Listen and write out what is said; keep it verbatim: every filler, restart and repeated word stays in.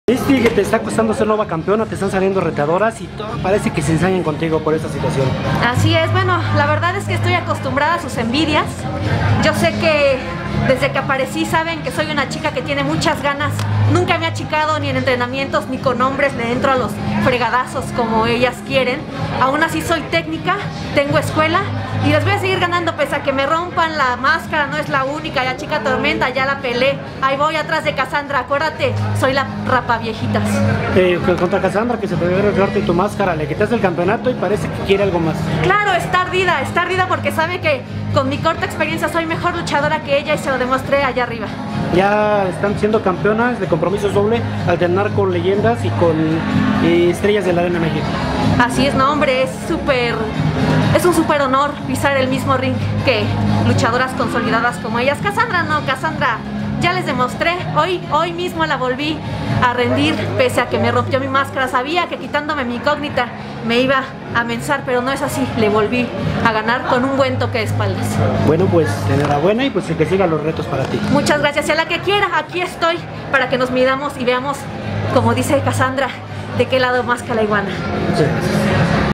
Este que te está costando ser nueva campeona, te están saliendo retadoras y todo parece que se ensañan contigo por esta situación. Así es, bueno, la verdad es que estoy acostumbrada a sus envidias. Yo sé que desde que aparecí saben que soy una chica que tiene muchas ganas. Nunca me he achicado ni en entrenamientos ni con hombres, le entro a los fregadazos como ellas quieren. Aún así soy técnica, tengo escuela y les voy a seguir ganando pese a que me rompan la máscara. No es la única, ya Chica Tormenta, ya la peleé. Ahí voy atrás de Cassandra, acuérdate, soy la rapaviejitas. Eh, contra Cassandra, que se puede revelarte tu máscara, le quitaste el campeonato y parece que quiere algo más. Claro, está ardida, está ardida porque sabe que con mi corta experiencia soy mejor luchadora que ella y se lo demostré allá arriba. Ya están siendo campeonas de compromisos doble, alternar con leyendas y con eh, estrellas de la Arena México. Así es, no hombre, es súper, es un súper honor pisar el mismo ring que luchadoras consolidadas como ellas. Cassandra no, Cassandra ya les demostré, hoy, hoy mismo la volví a rendir pese a que me rompió mi máscara. Sabía que quitándome mi incógnita me iba a mensar, pero no es así, le volví a ganar con un buen toque de espaldas. Bueno, pues enhorabuena y pues que sigan los retos para ti. Muchas gracias, y a la que quiera, aquí estoy para que nos midamos y veamos, como dice Cassandra, de qué lado más que la iguana. Muchas gracias.